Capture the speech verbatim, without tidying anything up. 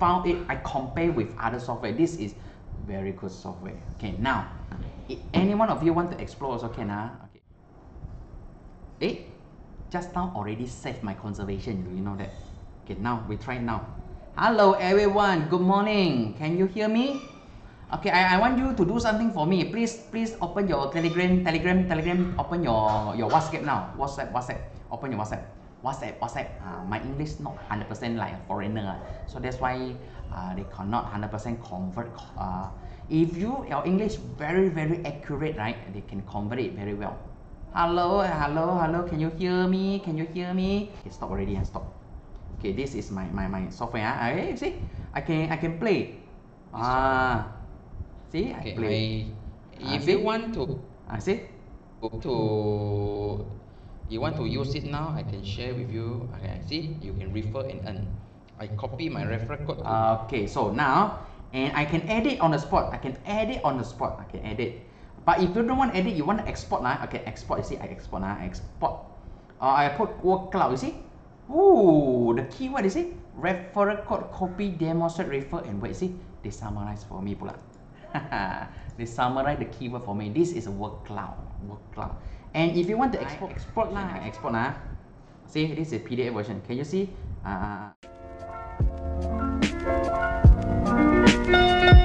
found it, I compare with other software. This is very good software. Okay, now, if any one of you want to explore also can, huh? Okay. Eh, just now already saved my conservation, do you know that? Okay, now we try now. Hello everyone, good morning. Can you hear me? Okay, I, I want you to do something for me. Please, please open your Telegram, Telegram, Telegram. Open your your WhatsApp now. WhatsApp, WhatsApp. Open your WhatsApp. WhatsApp, WhatsApp. Uh, my English not one hundred percent like a foreigner, so that's why uh, they cannot one hundred percent convert. Uh, if you your English very very accurate, right? They can convert it very well. Hello, hello, hello. Can you hear me? Can you hear me? Okay, stop already and stop. Okay, this is my my my software. Uh. Okay, see, I can I can play. Ah. See, I okay, play. I, if uh, you want to, I see. to you want to use it now, I can share with you. Okay, see, you can refer and earn. I copy my referral code. To okay, so now, and I can edit on the spot. I can edit on the spot. I can edit. But if you don't want edit, you want to export now. Okay, export. You see, I export now. I export. Uh, I put word cloud. You see. Ooh, the keyword. You see. Referral code, copy, demonstrate, refer, and wait. See, they summarize for me pula. They summarize the keyword for me. This is a word cloud. Word cloud. And if you want to export, export lah. Export lah. See, this is P D F version. Can you see? Uh,